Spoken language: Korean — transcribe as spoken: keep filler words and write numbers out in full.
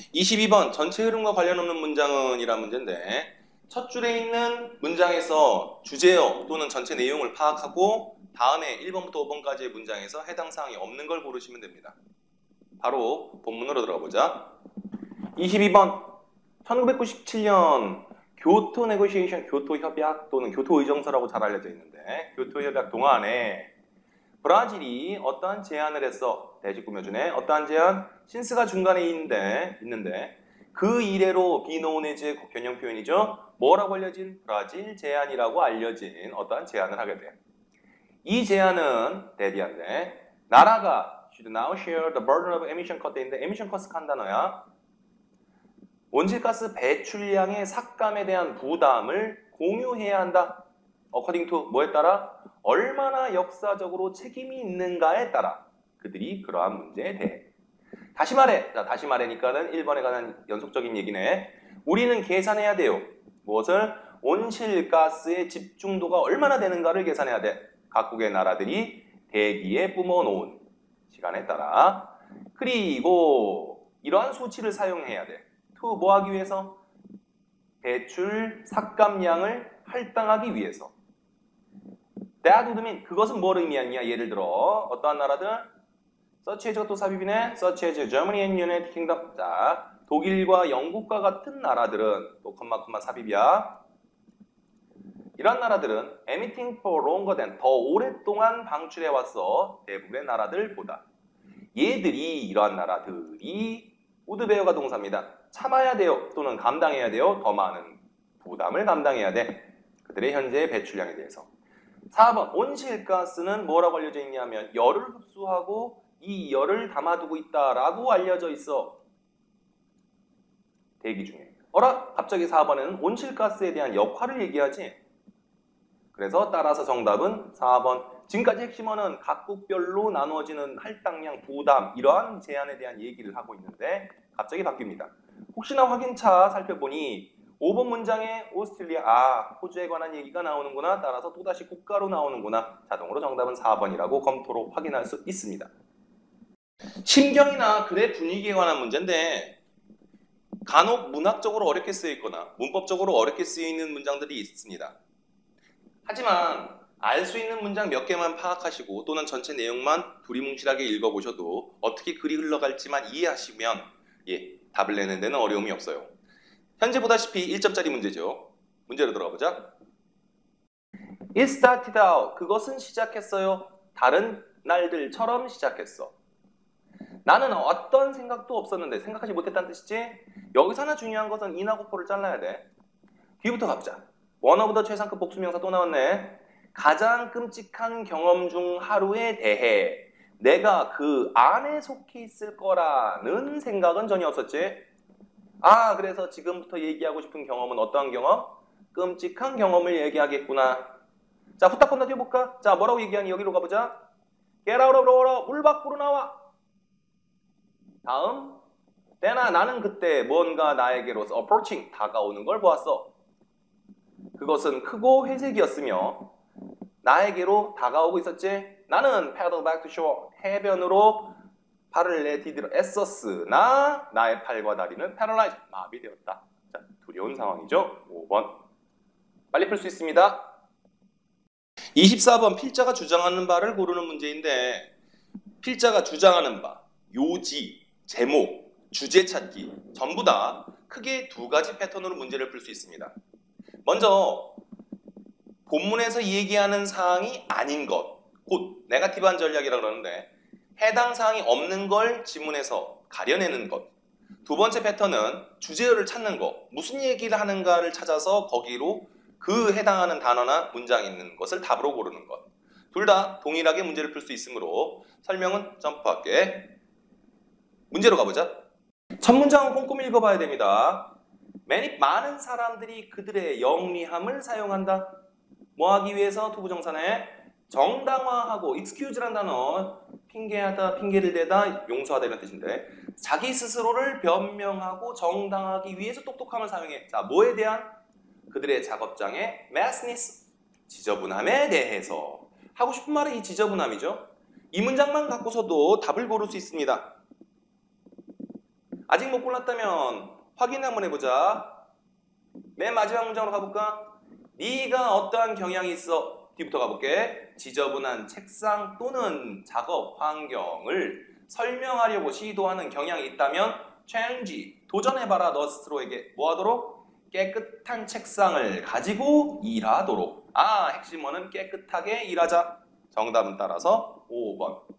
이십이 번 전체 흐름과 관련 없는 문장은 이란 문제인데 첫 줄에 있는 문장에서 주제어 또는 전체 내용을 파악하고 다음에 일 번부터 오 번까지의 문장에서 해당 사항이 없는 걸 고르시면 됩니다. 바로 본문으로 들어가 보자. 이십이 번 천구백구십칠 년 교토 네고시에이션, 교토 협약 또는 교토 의정서라고 잘 알려져 있는데 교토 협약 동안에 브라질이 어떠한 제안을 했어. 대식 꾸며주네. 어떠한 제안? 신스가 중간에 있는데, 있는데 그 이래로 비노네즈의 변형 표현이죠. 뭐라고 알려진? 브라질 제안이라고 알려진 어떠한 제안을 하게 돼. 이 제안은 대디한데 나라가 should now share the burden of emission cut인데 emission cost 한 단어야. 온실가스 배출량의 삭감에 대한 부담을 공유해야 한다. according to 뭐에 따라? 얼마나 역사적으로 책임이 있는가에 따라 그들이 그러한 문제에 대해. 다시 말해. 자, 다시 말하니까는 일 번에 관한 연속적인 얘기네. 우리는 계산해야 돼요. 무엇을? 온실가스의 집중도가 얼마나 되는가를 계산해야 돼. 각국의 나라들이 대기에 뿜어놓은 시간에 따라. 그리고 이러한 수치를 사용해야 돼. to 뭐 하기 위해서? 배출 삭감량을 할당하기 위해서. That would mean 그것은 뭘 의미하냐? 예를 들어 어떠한 나라들? Such as가 또 삽입이네. Such as Germany and United Kingdom. 자, 독일과 영국과 같은 나라들은 또 컴마 컴마 삽입이야. 이런 나라들은 emitting for longer than 더 오랫동안 방출해 왔어. 대부분의 나라들보다. 얘들이 이러한 나라들이 우드베어가 동사입니다. 참아야 돼요. 또는 감당해야 돼요. 더 많은 부담을 감당해야 돼. 그들의 현재의 배출량에 대해서. 사 번 온실가스는 뭐라고 알려져 있냐면 열을 흡수하고 이 열을 담아두고 있다라고 알려져 있어. 대기 중에. 어라? 갑자기 사 번에는 온실가스에 대한 역할을 얘기하지. 그래서 따라서 정답은 사 번. 지금까지 핵심어는 각국별로 나누어지는 할당량, 부담 이러한 제한에 대한 얘기를 하고 있는데 갑자기 바뀝니다. 혹시나 확인차 살펴보니 오 번 문장에 오스트레일리아, 아, 호주에 관한 얘기가 나오는구나. 따라서 또다시 국가로 나오는구나. 자동으로 정답은 사 번이라고 검토로 확인할 수 있습니다. 심경이나 글의 분위기에 관한 문제인데 간혹 문학적으로 어렵게 쓰여 있거나 문법적으로 어렵게 쓰여 있는 문장들이 있습니다. 하지만 알 수 있는 문장 몇 개만 파악하시고 또는 전체 내용만 두리뭉실하게 읽어보셔도 어떻게 글이 흘러갈지만 이해하시면 예, 답을 내는 데는 어려움이 없어요. 현재 보다시피 일 점짜리 문제죠. 문제로 들어가 보자. It started out. 그것은 시작했어요. 다른 날들처럼 시작했어. 나는 어떤 생각도 없었는데 생각하지 못했다는 뜻이지? 여기서 하나 중요한 것은 인하고 포를 잘라야 돼. 뒤부터 가보자. 원어보다 최상급 복수명사 또 나왔네. 가장 끔찍한 경험 중 하루에 대해 내가 그 안에 속해 있을 거라는 생각은 전혀 없었지. 아, 그래서 지금부터 얘기하고 싶은 경험은 어떠한 경험? 끔찍한 경험을 얘기하겠구나. 자, 후딱 건너뛰어볼까? 자, 뭐라고 얘기하니? 여기로 가보자. Get out of the water. 물 밖으로 나와. 다음. 때나 나는 그때 뭔가 나에게로서 approaching, 다가오는 걸 보았어. 그것은 크고 회색이었으며 나에게로 다가오고 있었지. 나는 paddle back to shore, 해변으로 발을 내디디러 애썼으나 나의 팔과 다리는 paralyzed, 마비되었다. 자, 두려운 상황이죠. 오 번. 빨리 풀 수 있습니다. 이십사 번 필자가 주장하는 바를 고르는 문제인데 필자가 주장하는 바, 요지, 제목, 주제 찾기 전부 다 크게 두 가지 패턴으로 문제를 풀 수 있습니다. 먼저 본문에서 얘기하는 사항이 아닌 것, 곧 네거티브한 전략이라고 그러는데 해당 사항이 없는 걸 지문에서 가려내는 것. 두 번째 패턴은 주제어를 찾는 것, 무슨 얘기를 하는가를 찾아서 거기로 그 해당하는 단어나 문장이 있는 것을 답으로 고르는 것. 둘 다 동일하게 문제를 풀 수 있으므로 설명은 점프할게. 문제로 가보자. 첫 문장은 꼼꼼히 읽어봐야 됩니다. Many, 많은 사람들이 그들의 영리함을 사용한다. 뭐 하기 위해서? 투부정사네. 정당화하고 excuse란 단어, 핑계하다, 핑계를 대다, 용서하다 이런 뜻인데 자기 스스로를 변명하고 정당하기 위해서 똑똑함을 사용해. 자, 뭐에 대한? 그들의 작업장의 messness, 지저분함에 대해서. 하고 싶은 말은 이 지저분함이죠. 이 문장만 갖고서도 답을 고를 수 있습니다. 아직 못 골랐다면 확인 한번 해보자. 맨 마지막 문장으로 가볼까? 네가 어떠한 경향이 있어? 뒤부터 가볼게. 지저분한 책상 또는 작업 환경을 설명하려고 시도하는 경향이 있다면 change, 도전해봐라. 너 스스로에게 뭐하도록? 깨끗한 책상을 가지고 일하도록. 아, 핵심어는 깨끗하게 일하자. 정답은 따라서 오 번.